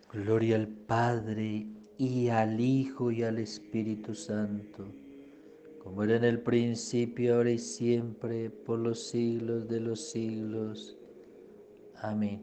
Gloria al Padre, y al Hijo, y al Espíritu Santo, como era en el principio, ahora y siempre, por los siglos de los siglos. Amén.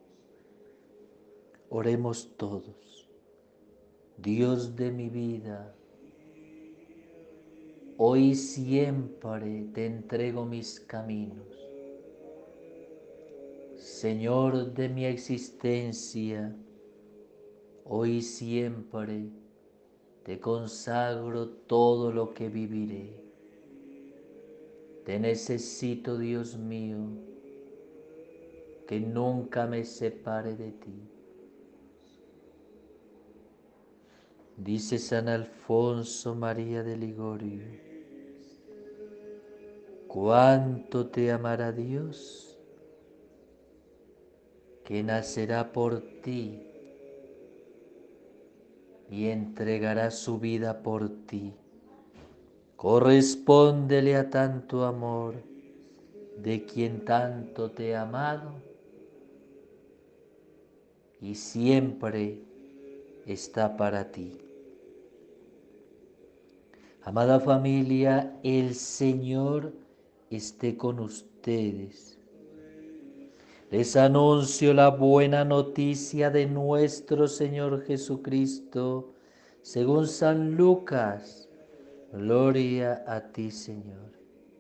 Oremos todos. Dios de mi vida, hoy y siempre te entrego mis caminos. Señor de mi existencia, hoy y siempre te consagro todo lo que viviré. Te necesito, Dios mío, que nunca me separe de ti. Dice San Alfonso María de Ligorio: cuánto te amará Dios, que nacerá por ti y entregará su vida por ti. Correspóndele a tanto amor de quien tanto te ha amado y siempre está para ti. Amada familia, el Señor esté con ustedes. Les anuncio la buena noticia de nuestro Señor Jesucristo, según San Lucas. Gloria a ti, Señor.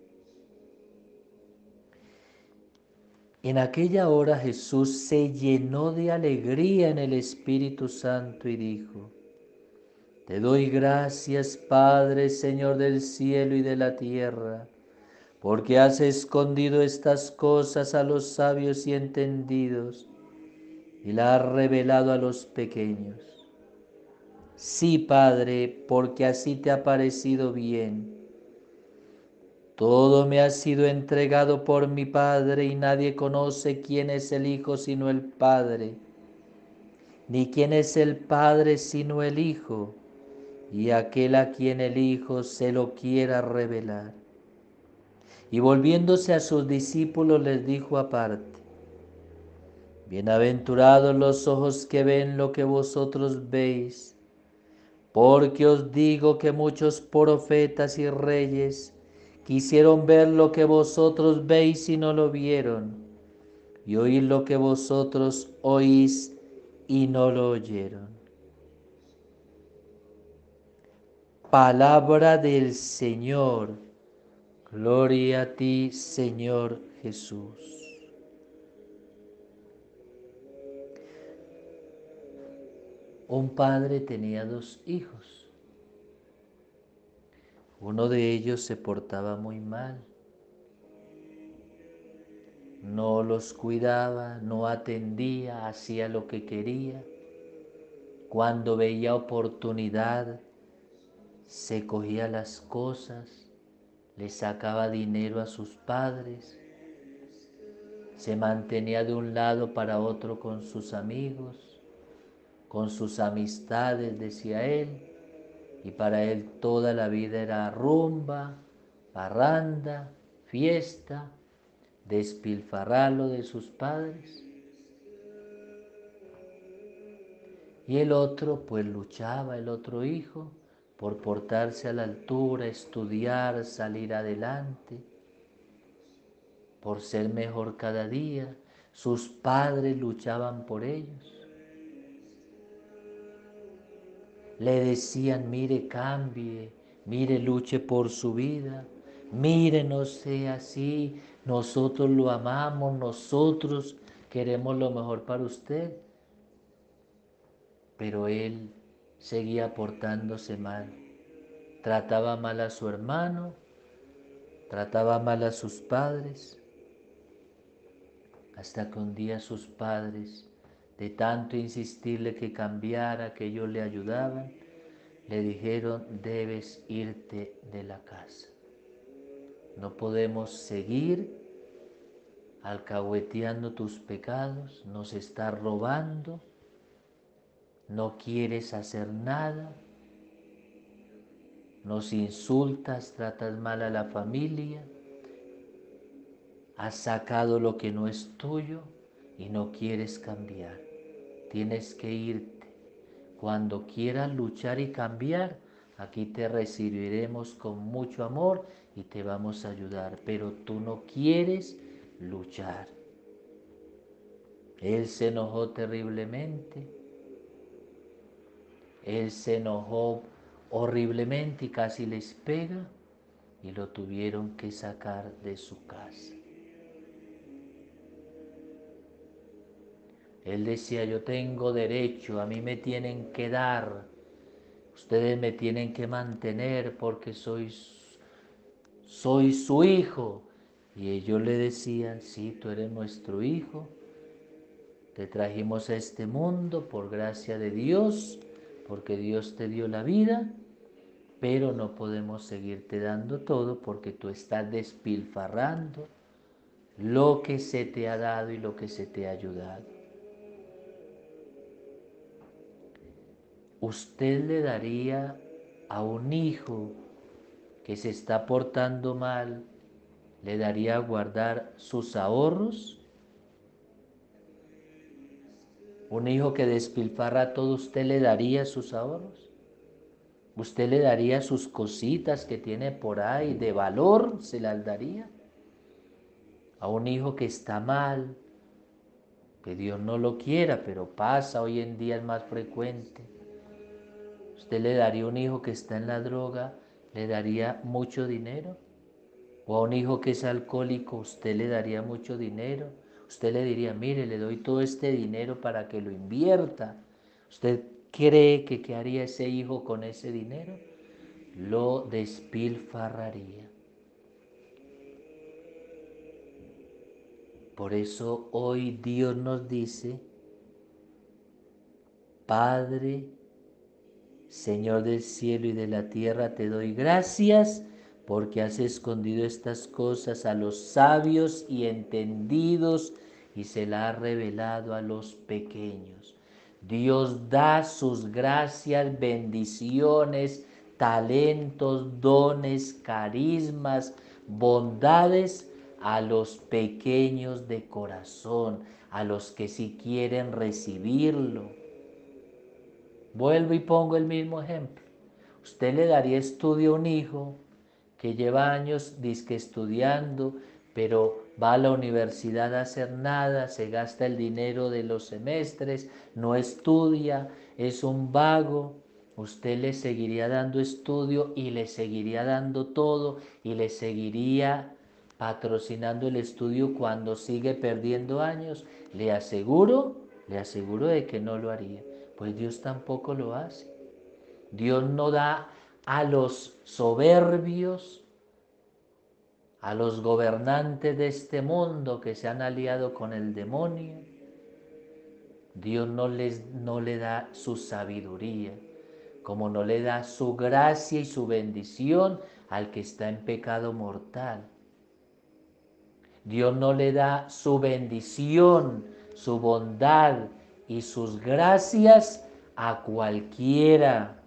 En aquella hora Jesús se llenó de alegría en el Espíritu Santo y dijo: te doy gracias, Padre, Señor del cielo y de la tierra, porque has escondido estas cosas a los sabios y entendidos y las has revelado a los pequeños. Sí, Padre, porque así te ha parecido bien. Todo me ha sido entregado por mi Padre, y nadie conoce quién es el Hijo sino el Padre, ni quién es el Padre sino el Hijo, y aquel a quien el Hijo se lo quiera revelar. Y volviéndose a sus discípulos les dijo aparte: bienaventurados los ojos que ven lo que vosotros veis, porque os digo que muchos profetas y reyes quisieron ver lo que vosotros veis y no lo vieron, y oír lo que vosotros oís y no lo oyeron. Palabra del Señor. Gloria a ti, Señor Jesús. Un padre tenía dos hijos. Uno de ellos se portaba muy mal. No los cuidaba, no atendía, hacía lo que quería. Cuando veía oportunidad, se cogía las cosas, le sacaba dinero a sus padres, se mantenía de un lado para otro con sus amigos, con sus amistades, decía él, y para él toda la vida era rumba, parranda, fiesta, despilfarrar lo de sus padres. Y el otro pues luchaba, el otro hijo, por portarse a la altura, estudiar, salir adelante, por ser mejor cada día. Sus padres luchaban por ellos. Le decían: mire, cambie, mire, luche por su vida, mire, no sea así, nosotros lo amamos, nosotros queremos lo mejor para usted. Pero él seguía portándose mal, trataba mal a su hermano, trataba mal a sus padres, hasta que un día sus padres, de tanto insistirle que cambiara, que ellos le ayudaban, le dijeron: debes irte de la casa. No podemos seguir alcahueteando tus pecados, nos estás robando, no quieres hacer nada, nos insultas, tratas mal a la familia, has sacado lo que no es tuyo y no quieres cambiar. tienes que irte. Cuando quieras luchar y cambiar, aquí te recibiremos con mucho amor y te vamos a ayudar, pero tú no quieres luchar. Él se enojó terriblemente, él se enojó horriblemente y casi les pega y lo tuvieron que sacar de su casa. Él decía, yo tengo derecho, a mí me tienen que dar, ustedes me tienen que mantener porque soy su hijo. Y ellos le decían, sí, tú eres nuestro hijo, te trajimos a este mundo por gracia de Dios, porque Dios te dio la vida, pero no podemos seguirte dando todo porque tú estás despilfarrando lo que se te ha dado y lo que se te ha ayudado. ¿Usted le daría a un hijo que se está portando mal, le daría a guardar sus ahorros? Un hijo que despilfarra todo, ¿usted le daría sus ahorros? ¿Usted le daría sus cositas que tiene por ahí de valor? ¿Se las daría? A un hijo que está mal, que Dios no lo quiera, pero pasa, hoy en día es más frecuente. ¿Usted le daría a un hijo que está en la droga, le daría mucho dinero? ¿O a un hijo que es alcohólico, usted le daría mucho dinero? Usted le diría, mire, le doy todo este dinero para que lo invierta. ¿Usted cree que qué haría ese hijo con ese dinero? Lo despilfarraría. Por eso hoy Dios nos dice, Padre, Señor del cielo y de la tierra, te doy gracias porque has escondido estas cosas a los sabios y entendidos y se las has revelado a los pequeños. Dios da sus gracias, bendiciones, talentos, dones, carismas, bondades a los pequeños de corazón, a los que sí quieren recibirlo. Vuelvo y pongo el mismo ejemplo. Usted le daría estudio a un hijo que lleva años dizque estudiando, pero va a la universidad a hacer nada, se gasta el dinero de los semestres, no estudia, es un vago. Usted le seguiría dando estudio y le seguiría dando todo y le seguiría patrocinando el estudio cuando sigue perdiendo años. Le aseguro de que no lo haría. Pues Dios tampoco lo hace. Dios no da a los soberbios, a los gobernantes de este mundo que se han aliado con el demonio. Dios no le da su sabiduría, como no le da su gracia y su bendición al que está en pecado mortal. Dios no le da su bendición, su bondad y sus gracias a cualquiera.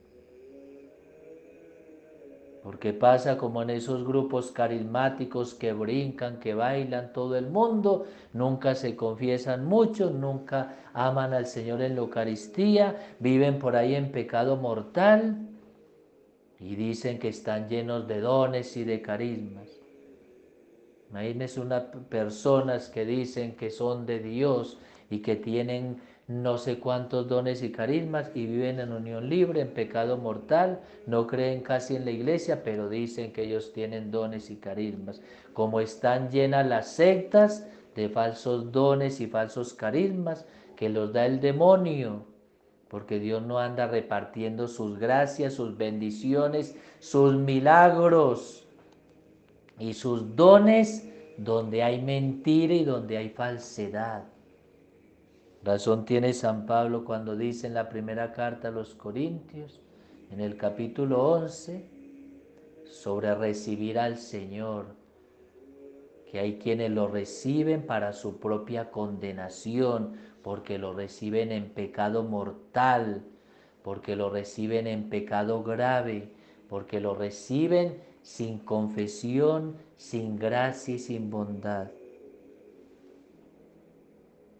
Porque pasa como en esos grupos carismáticos que brincan, que bailan todo el mundo, nunca se confiesan mucho, nunca aman al Señor en la Eucaristía, viven por ahí en pecado mortal y dicen que están llenos de dones y de carismas. Imagínense unas personas que dicen que son de Dios y que tienen no sé cuántos dones y carismas y viven en unión libre, en pecado mortal, no creen casi en la iglesia, pero dicen que ellos tienen dones y carismas. Como están llenas las sectas de falsos dones y falsos carismas que los da el demonio, porque Dios no anda repartiendo sus gracias, sus bendiciones, sus milagros y sus dones donde hay mentira y donde hay falsedad. Razón tiene San Pablo cuando dice en la primera carta a los Corintios, en el capítulo 11, sobre recibir al Señor, que hay quienes lo reciben para su propia condenación, porque lo reciben en pecado mortal, porque lo reciben en pecado grave, porque lo reciben sin confesión, sin gracia y sin bondad.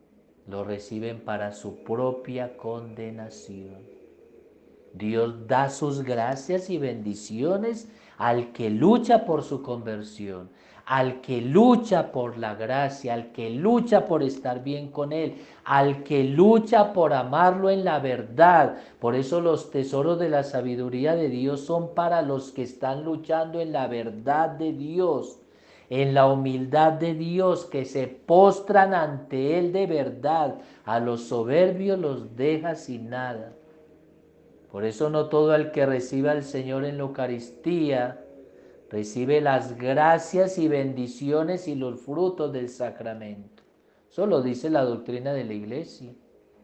lo reciben para su propia condenación. Dios da sus gracias y bendiciones al que lucha por su conversión, al que lucha por la gracia, al que lucha por estar bien con Él, al que lucha por amarlo en la verdad. Por eso los tesoros de la sabiduría de Dios son para los que están luchando en la verdad de Dios, en la humildad de Dios, que se postran ante Él de verdad. A los soberbios los deja sin nada. Por eso no todo el que reciba al Señor en la Eucaristía recibe las gracias y bendiciones y los frutos del sacramento. Eso lo dice la doctrina de la Iglesia.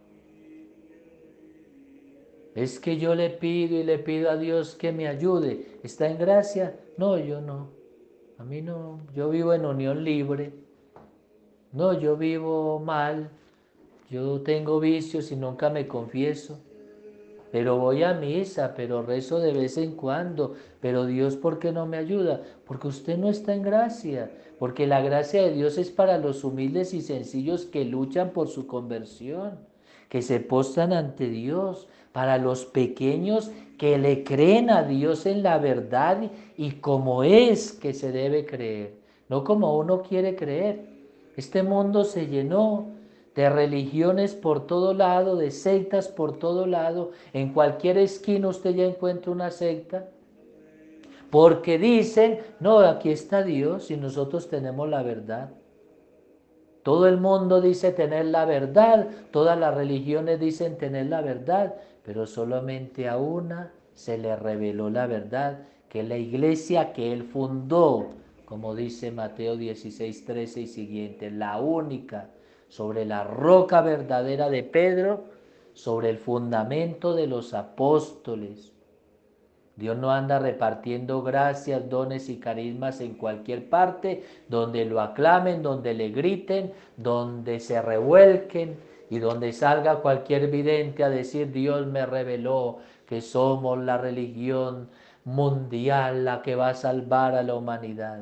Es que yo le pido y le pido a Dios que me ayude. ¿Está en gracia? No, yo no. A mí no. Yo vivo en unión libre. No, yo vivo mal. Yo tengo vicios y nunca me confieso. Pero voy a misa, pero rezo de vez en cuando. Pero Dios, ¿por qué no me ayuda? Porque usted no está en gracia. Porque la gracia de Dios es para los humildes y sencillos que luchan por su conversión, que se postran ante Dios. Para los pequeños que le creen a Dios en la verdad y como es que se debe creer, no como uno quiere creer. Este mundo se llenó de religiones por todo lado, de sectas por todo lado. En cualquier esquina usted ya encuentra una secta, porque dicen, no, aquí está Dios y nosotros tenemos la verdad. Todo el mundo dice tener la verdad, todas las religiones dicen tener la verdad, pero solamente a una se le reveló la verdad, que es la iglesia que él fundó, como dice Mateo 16, 13 y siguiente, la única, sobre la roca verdadera de Pedro, sobre el fundamento de los apóstoles. Dios no anda repartiendo gracias, dones y carismas en cualquier parte, donde lo aclamen, donde le griten, donde se revuelquen y donde salga cualquier vidente a decir Dios me reveló que somos la religión mundial, la que va a salvar a la humanidad.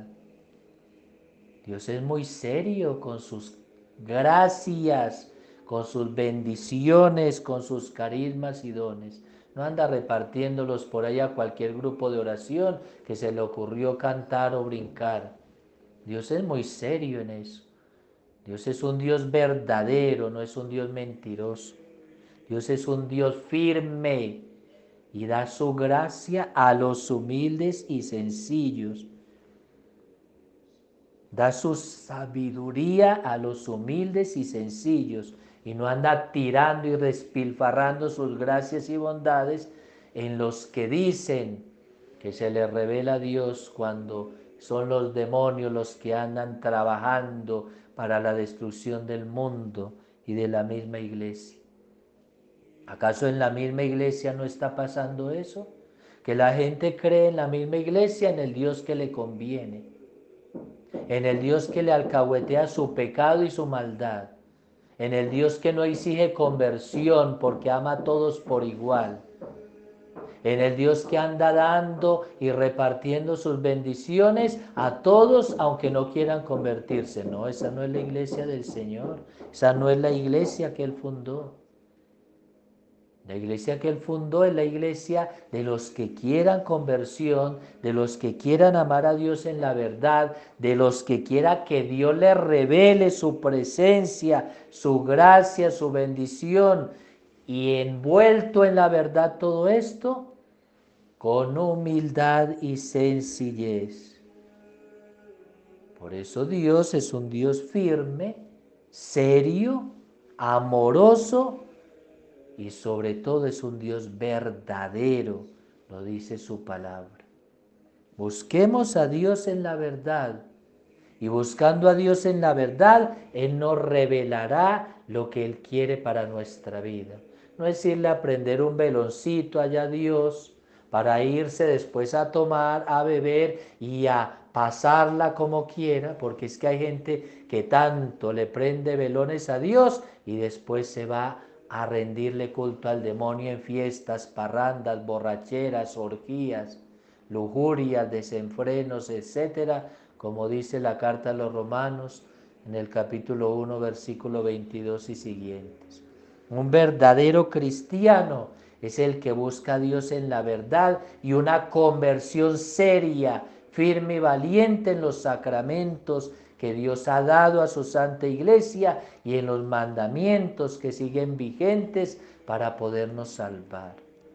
Dios es muy serio con sus gracias, con sus bendiciones, con sus carismas y dones. No anda repartiéndolos por ahí a cualquier grupo de oración que se le ocurrió cantar o brincar. Dios es muy serio en eso. Dios es un Dios verdadero, no es un Dios mentiroso. Dios es un Dios firme y da su gracia a los humildes y sencillos. Da su sabiduría a los humildes y sencillos y no anda tirando y despilfarrando sus gracias y bondades en los que dicen que se les revela a Dios cuando son los demonios los que andan trabajando para la destrucción del mundo y de la misma iglesia. ¿Acaso en la misma iglesia no está pasando eso? Que la gente cree en la misma iglesia en el Dios que le conviene, en el Dios que le alcahuetea su pecado y su maldad, en el Dios que no exige conversión porque ama a todos por igual, en el Dios que anda dando y repartiendo sus bendiciones a todos aunque no quieran convertirse. No, esa no es la iglesia del Señor, esa no es la iglesia que Él fundó. La iglesia que Él fundó es la iglesia de los que quieran conversión, de los que quieran amar a Dios en la verdad, de los que quiera que Dios les revele su presencia, su gracia, su bendición. Y envuelto en la verdad todo esto, con humildad y sencillez. Por eso Dios es un Dios firme, serio, amoroso, y sobre todo es un Dios verdadero, lo dice su palabra. Busquemos a Dios en la verdad y buscando a Dios en la verdad, Él nos revelará lo que Él quiere para nuestra vida. No es irle a aprender un veloncito allá a Dios para irse después a tomar, a beber y a pasarla como quiera, porque es que hay gente que tanto le prende velones a Dios y después se va a rendirle culto al demonio en fiestas, parrandas, borracheras, orgías, lujurias, desenfrenos, etcétera, como dice la carta a los romanos, en el capítulo 1, versículo 22 y siguientes. Un verdadero cristiano es el que busca a Dios en la verdad y una conversión seria, firme y valiente en los sacramentos que Dios ha dado a su Santa Iglesia y en los mandamientos que siguen vigentes para podernos salvar.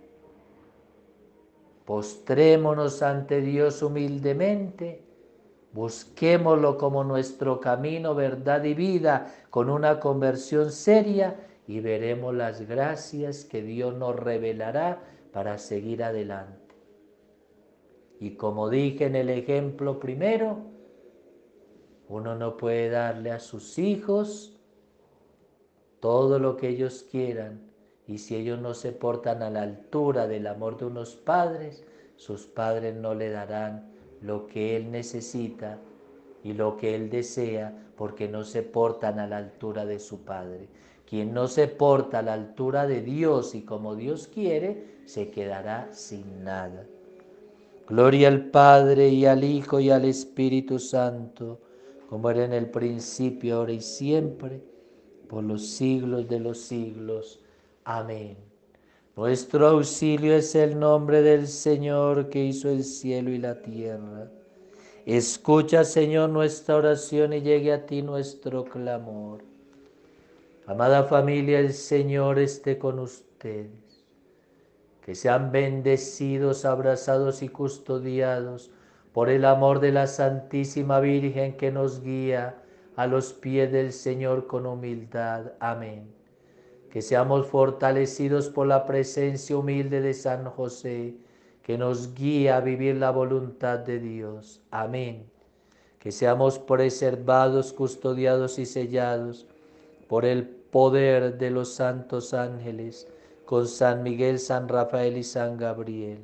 Postrémonos ante Dios humildemente, busquémoslo como nuestro camino, verdad y vida, con una conversión seria, y veremos las gracias que Dios nos revelará para seguir adelante. Y como dije en el ejemplo primero, uno no puede darle a sus hijos todo lo que ellos quieran, y si ellos no se portan a la altura del amor de unos padres, sus padres no le darán lo que él necesita y lo que él desea, porque no se portan a la altura de su Padre. Quien no se porta a la altura de Dios y como Dios quiere, se quedará sin nada. Gloria al Padre y al Hijo y al Espíritu Santo, como era en el principio, ahora y siempre, por los siglos de los siglos. Amén. Nuestro auxilio es el nombre del Señor que hizo el cielo y la tierra. Escucha, Señor, nuestra oración y llegue a ti nuestro clamor. Amada familia, el Señor esté con ustedes. Que sean bendecidos, abrazados y custodiados por el amor de la Santísima Virgen que nos guía a los pies del Señor con humildad. Amén. Que seamos fortalecidos por la presencia humilde de San José, que nos guía a vivir la voluntad de Dios. Amén. Que seamos preservados, custodiados y sellados por el poder de los santos ángeles, con San Miguel, San Rafael y San Gabriel.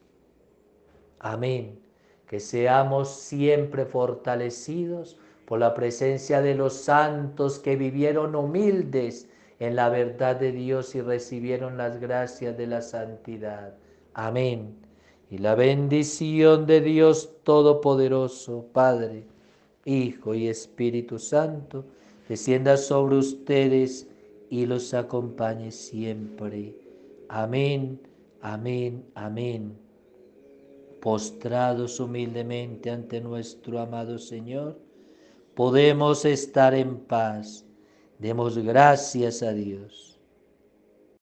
Amén. Que seamos siempre fortalecidos por la presencia de los santos que vivieron humildes en la verdad de Dios y recibieron las gracias de la santidad. Amén. Y la bendición de Dios Todopoderoso, Padre, Hijo y Espíritu Santo, descienda sobre ustedes y los acompañe siempre. Amén, amén, amén. Postrados humildemente ante nuestro amado Señor, podemos estar en paz. Demos gracias a Dios.